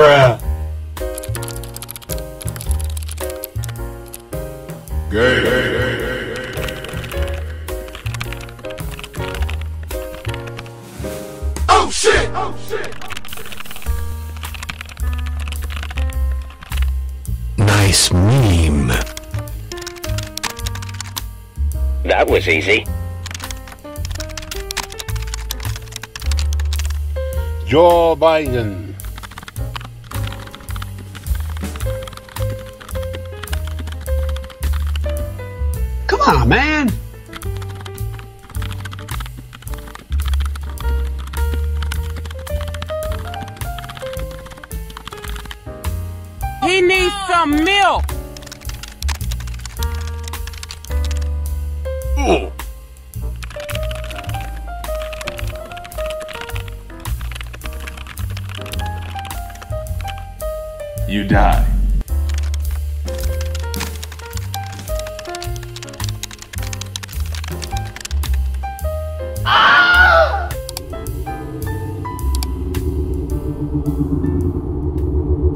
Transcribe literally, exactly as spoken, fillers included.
Bruh. Gay, gay, gay, gay. Oh shit! Oh shit! Nice meme. That was easy. Joe Biden. Come on, man. He needs some milk. Ooh. You die.